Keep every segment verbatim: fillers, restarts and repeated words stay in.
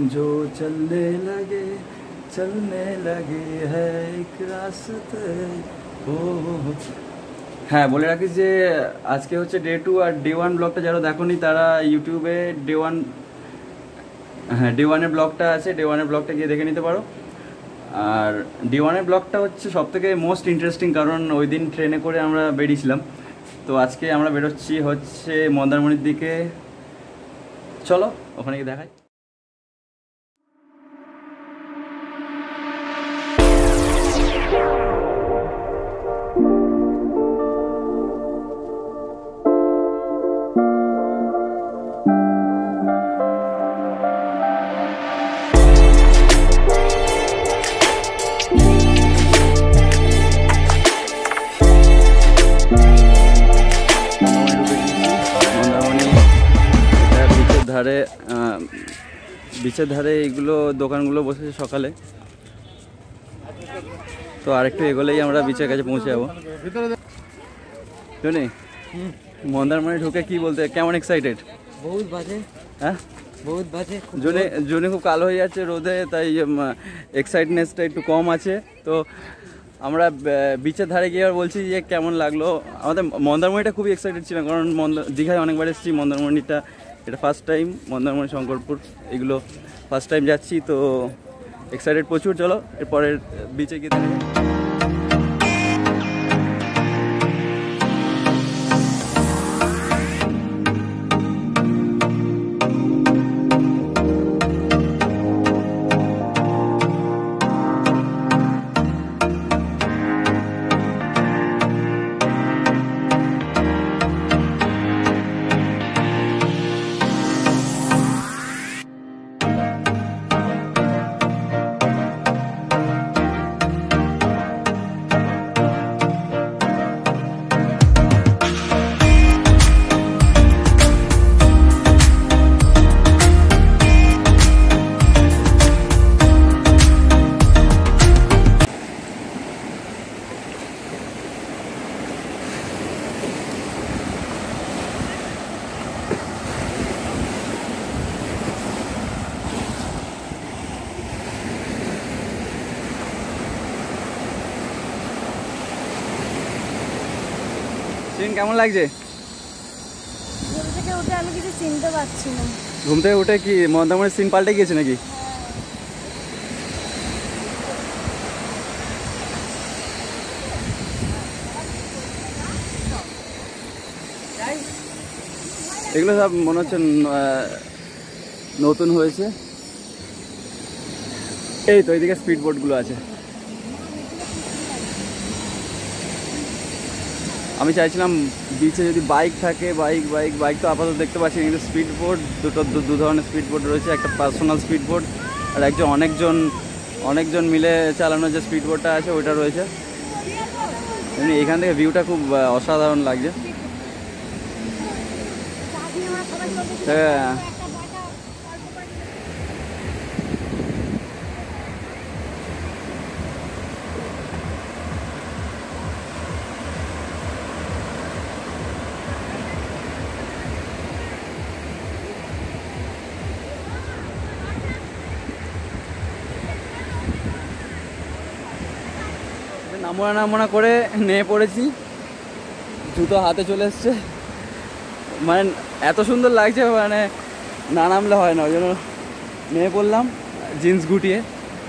जो चलने लगे चलने लगे है एक रास्ते ओ। হ্যাঁ বলে রাখি যে আজকে হচ্ছে ডে টু আর ডে ওয়ান ব্লগটা যারা দেখোনি তারা ইউটিউবে ডে ওয়ান হ্যাঁ ডে ওয়ানের ব্লগটা আছে, ডে ওয়ানের ব্লগটা গিয়ে দেখে নিতে পারো। আর ডে ওয়ানের ব্লগটা হচ্ছে সবথেকে মোস্ট ইন্টারেস্টিং, কারণ ওই দিন ট্রেনে করে আমরা বেরিয়েছিলাম। তো আজকে আমরা বেরোচ্ছি হচ্ছে মন্দারমণির দিকে, চলো ওখানে গিয়ে দেখাই। ধারে বিচের ধারে এইগুলো দোকানগুলো বসেছে সকালে, তো আরেকটু এগোলেই আমরা বিচের কাছে পৌঁছে যাবো। শুনি মন্দারমণি ঢুকে কি বলতে, কেমন এক্সাইটেড? বহুত বাজে। হ্যাঁ বহুত বাজে, জুনে জুনে খুব কালো হয়ে যাচ্ছে রোদে, তাই এক্সাইটনেসটা একটু কম আছে। তো আমরা বিচের ধারে গিয়ে বলছি যে কেমন লাগলো আমাদের। মন্দারমণিটা খুবই এক্সাইটেড ছিলাম, কারণ দীঘায় অনেকবার এসেছি, মন্দারমণিটা এটা ফার্স্ট টাইম। মন্দারমণি, শঙ্করপুর এগুলো ফার্স্ট টাইম যাচ্ছি, তো এক্সাইটেড প্রচুর। চলো এরপরের বিচে গিয়ে দেখি। কেমন লাগছে? ঘুম থেকে উঠে আমি কিছু চিনতে পারছি না। ঘুম থেকে উঠে কি মন্দারমণির সিন পাল্টে গিয়েছে নাকি? এগুলো সব মনে হচ্ছে নতুন হয়েছে। এই তো এইদিকে স্পিড বোটগুলো আছে। আমি চাইছিলাম বিচে যদি বাইক থাকে, বাইক বাইক বাইক তো আপাতত দেখতে পাচ্ছি, কিন্তু স্পিড বোট দুটো দু ধরনের স্পিড বোট রয়েছে, একটা পার্সোনাল স্পিড বোট আর একজন অনেকজন অনেকজন মিলে চালানো যে স্পিড বোটটা আছে ওইটা রয়েছে। এমনি এখান থেকে ভিউটা খুব অসাধারণ লাগছে। হ্যাঁ নামোনা নামোনা করে নেমে পড়েছি, জুতো হাতে চলে এসছে। মানে এত সুন্দর লাগছে, মানে না নামলে হয় না, ওই জন্য নেমে পড়লাম জিন্স গুটিয়ে।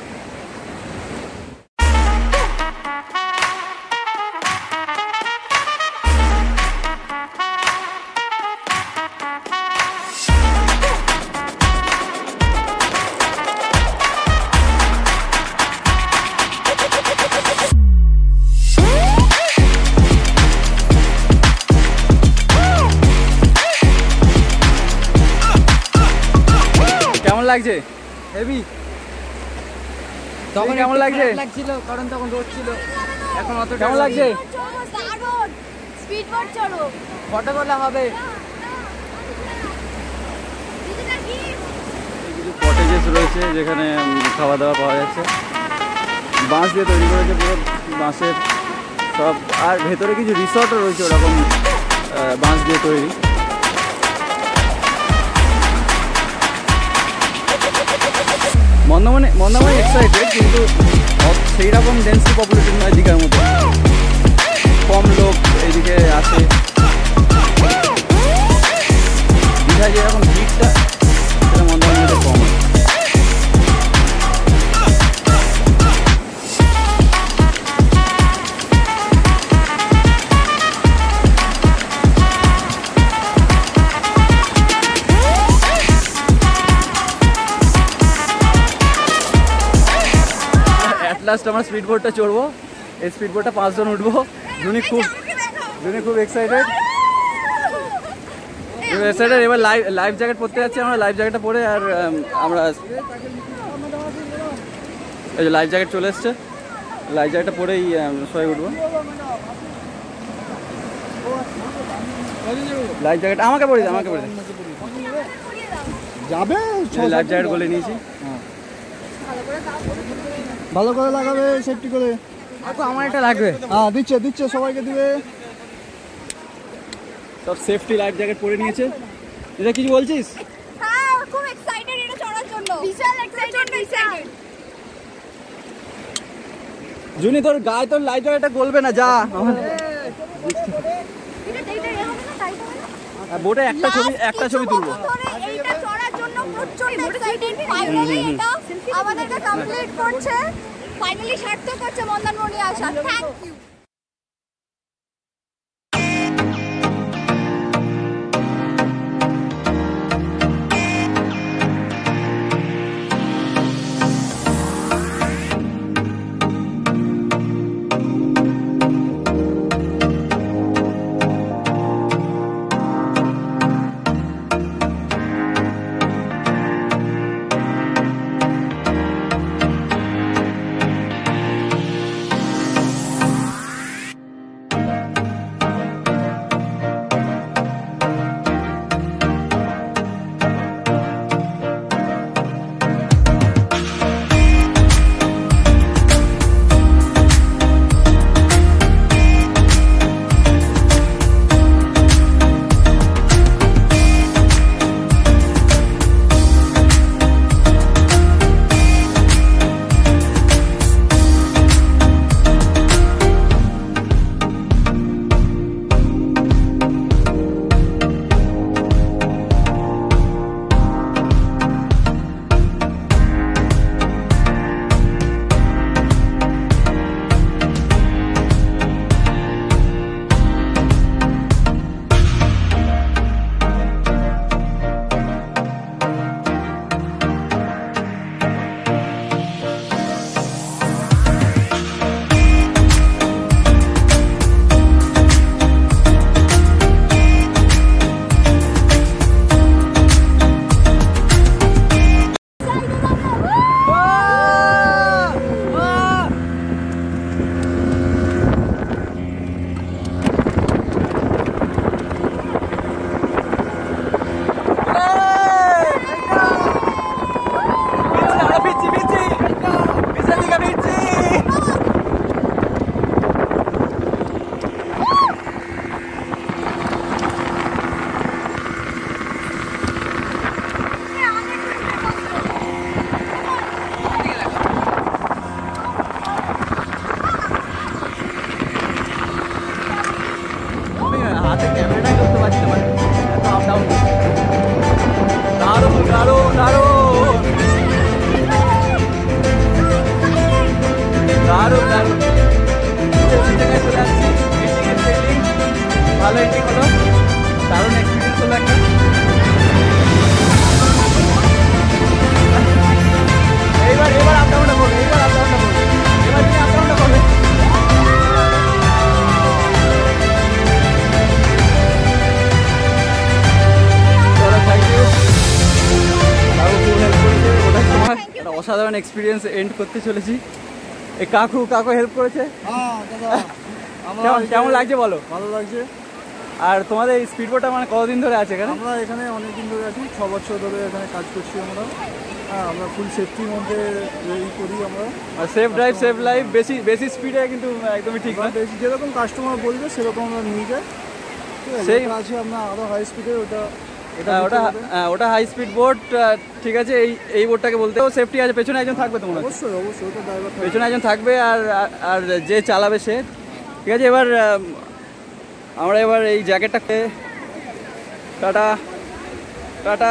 লাগছে হেভি। তখন কেমন লাগছে? লাগছিল কারণ তখন রোদ ছিল, এখন অত কেমন লাগছে? দারুণ স্পিড বোট চলো, ফটো তোলা হবে। কিছু কটেজেস রয়েছে যেখানে খাওয়া দাওয়া পাওয়া যাচ্ছে, বাঁশ দিয়ে তৈরি করেছে পুরো বাঁশের সব, আর ভেতরে কিছু রিসর্টও রয়েছে ওরকম বাঁশ দিয়ে তৈরি। মন্দারমণি মন্দারমণি এক্সাইটেড, কিন্তু সেই রকম ডেন্সলি পপুলেটেড নয় দীঘার মতো, কম লোক এইদিকে আসে। দীঘায় যেরকম ভিড়টা সেটা মন্দারমণিতে কম। লাস্ট আমরা স্পিড বোটটা চড়বো, এই স্পিড বোটটা পাঁচজন উঠবো। জুনি খুব জুনি খুব এক্সাইটেড এক্সাইটেড এবার লাইভ লাইফ জ্যাকেট পরতে যাচ্ছি আমরা, লাইফ জ্যাকেটটা পরে আর আমরা এই যে লাইফ জ্যাকেট চলে এসছে, লাইফ জ্যাকেটটা পরেই সবাই উঠবো। লাইফ জ্যাকেট আমাকে পরে দে আমাকে পরে দে যাবে। লাইফ জ্যাকেট বলে নিয়েছি, ভালো করে লাগাবে সেফটি করে। আমার এটা লাগবে। হ্যাঁ দিচ্ছে দিচ্ছে সবাইকে দিবে। সব সেফটি লাইফ জ্যাকেট পরে নিয়েছে। এটা কিছু বলছিস? হ্যাঁ খুব এক্সাইটেড এটা চড়ার জন্য, বিশাল এক্সাইটেড এক্সাইটেড। জুনি তোর গায়ে তোর লাইফ জ্যাকেটটা গলবে না, যা। এটা এইটা এরকম না টাইট হবে না। বোটে একটা ছবি একটা ছবি তুলবো। এইটা চড়ার জন্য প্রচন্ড এক্সাইটেড। ফাইনালি এটা আমাদেরকে কমপ্লিট করছে, ফাইনালি সার্থক করছে মন্দারমণি আসা। Thank you. ভালো এন্ডিং হলো, দারুণ এক্সপিরিয়েন্স হলো একটা। এইবার এবার আপ ডাউনটা করবে, এবার আপ ডাউনটা করবে, এবার তুমি আপ ডাউনটা করবে। চলো থ্যাংক ইউ, কাকু খুব হেল্প করেছে। ওটার সময় একটা অসাধারণ এক্সপিরিয়েন্স এন্ড করতে চলেছি। এই কাকু কাকু হেল্প করেছে। কেমন কেমন লাগছে বলো? ভালো লাগছে। আর তোমাদের এই স্পিড বোটটা মানে কতদিন ধরে আছে এখানে? আমরা এখানে অনেক দিন ধরে আছি, ছ বছর ধরে এখানে কাজ করছি আমরা। হ্যাঁ, আমরা ফুল সেফটির মধ্যে ই করি আমরা। আর সেফ ড্রাইভ সেফ লাইফ, বেশি বেশি স্পিডে কিন্তু একদমই ঠিক না। বেশি যেরকম কাস্টমার বলবে সেরকম আমরা নিয়ে যাই, ঠিক আছে? সেই আছে আপনার আরও হাই স্পিডে, ওটা হ্যাঁ ওটা হ্যাঁ ওটা হাই স্পিড বোট, ঠিক আছে। এই এই বোটটাকে বলতে ও সেফটি আছে, পেছনে একজন থাকবে তোমার, অবশ্যই অবশ্যই ওটা ড্রাইভার পেছনে একজন থাকবে আর আর যে চালাবে সে, ঠিক আছে। এবার আমরা এবার এই জ্যাকেটটাকে টাটা টাটা।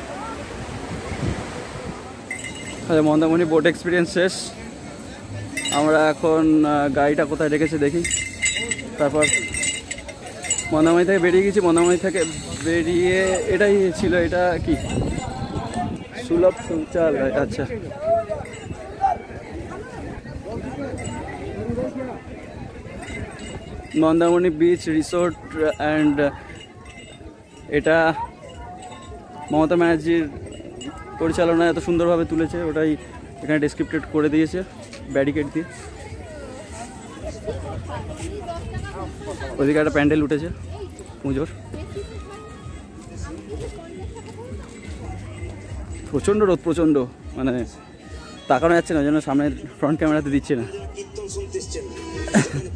আচ্ছা, মন্দারমণি বোট এক্সপিরিয়েন্স শেষ। আমরা এখন গাড়িটা কোথায় রেখেছে দেখি, তারপর মন্দারমণি থেকে বেরিয়ে গেছি। মন্দারমণি থেকে বেরিয়ে এটাই ছিল, এটা কি সুলভ সঞ্চাল, আচ্ছা। মন্দারমণি বিচ রিসোর্ট অ্যান্ড এটা মমতা ব্যানার্জির পরিচালনায় এত সুন্দরভাবে তুলেছে, ওটাই এখানে ডেসক্রিপ্টেড করে দিয়েছে ব্যারিকেড দিয়ে। ওইদিকে একটা প্যান্ডেল উঠেছে পুজোর। প্রচণ্ড রোদ, প্রচণ্ড, মানে তাকানো যাচ্ছে না, ওই জন্য সামনে ফ্রন্ট ক্যামেরাতে দিচ্ছে না।